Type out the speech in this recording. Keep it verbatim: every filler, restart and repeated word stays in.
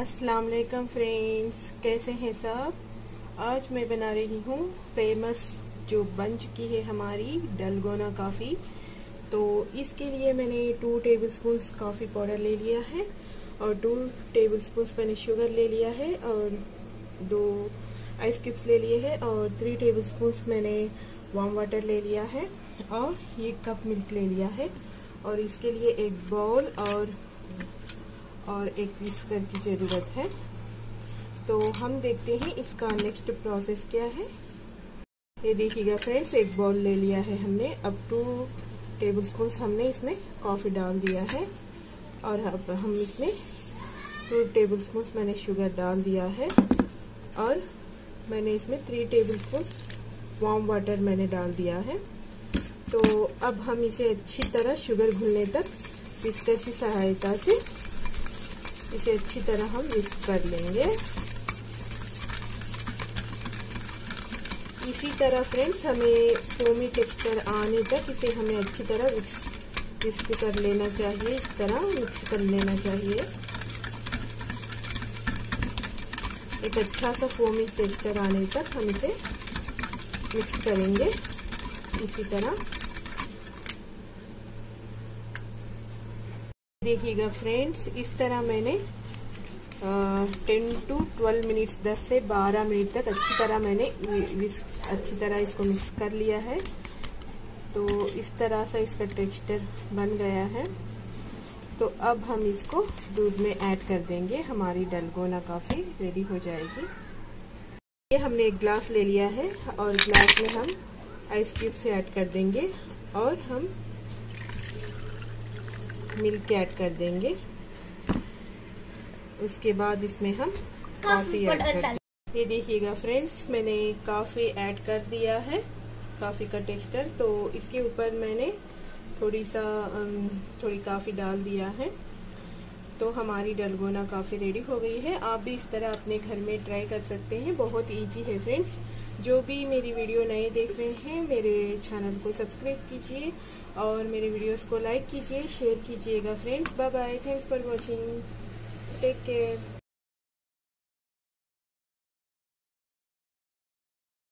अस्सलाम वालेकुम फ्रेंड्स, कैसे हैं सब। आज मैं बना रही हूँ फेमस जो बन चुकी है हमारी डलगोना कॉफ़ी। तो इसके लिए मैंने टू टेबलस्पून कॉफ़ी पाउडर ले लिया है और टू टेबलस्पून मैंने शुगर ले लिया है और दो आइस क्यूब्स ले लिए हैं और थ्री टेबलस्पून मैंने वार्म वाटर ले लिया है और ये कप मिल्क ले लिया है। और इसके लिए एक बाउल और और एक विस्कर की जरूरत है। तो हम देखते हैं इसका नेक्स्ट प्रोसेस क्या है। ये देखिएगा फ्रेंड्स, एक बाउल ले लिया है हमने। अब टू टेबलस्पून हमने इसमें कॉफ़ी डाल दिया है और अब हम इसमें टू टेबलस्पून मैंने शुगर डाल दिया है और मैंने इसमें थ्री टेबलस्पून वार्म वाटर मैंने डाल दिया है। तो अब हम इसे अच्छी तरह शुगर घुलने तक विस्कर की सहायता से इसे अच्छी तरह हम मिक्स कर लेंगे। इसी तरह फ्रेंड्स हमें फोमी टेक्सचर आने तक इसे हमें अच्छी तरह मिक्स कर लेना चाहिए। इस तरह मिक्स कर लेना चाहिए। एक अच्छा सा फोमी टेक्सचर आने तक हम इसे मिक्स करेंगे इसी तरह। देखिएगा फ्रेंड्स, इस तरह मैंने टेन टू ट्वेल्व मिनट्स दस से बारह मिनट तक अच्छी तरह मैंने अच्छी तरह इसको मिक्स कर लिया है। तो इस तरह से इसका टेक्सचर बन गया है। तो अब हम इसको दूध में ऐड कर देंगे। हमारी डलगोना कॉफ़ी रेडी हो जाएगी। ये हमने एक ग्लास ले लिया है और ग्लास में हम आइस क्यूब से ऐड कर देंगे और हम मिल्क ऐड कर देंगे। उसके बाद इसमें हम कॉफी ऐड कर देंगे। ये देखिएगा फ्रेंड्स, मैंने कॉफी ऐड कर दिया है, कॉफी का टेक्सचर। तो इसके ऊपर मैंने थोड़ी सा थोड़ी कॉफी डाल दिया है। तो हमारी डलगोना कॉफी रेडी हो गई है। आप भी इस तरह अपने घर में ट्राई कर सकते हैं। बहुत इजी है फ्रेंड्स। जो भी मेरी वीडियो नए देख रहे हैं मेरे चैनल को सब्सक्राइब कीजिए और मेरे वीडियोस को लाइक कीजिए, शेयर कीजिएगा friends. Bye bye, thanks for watching, take care.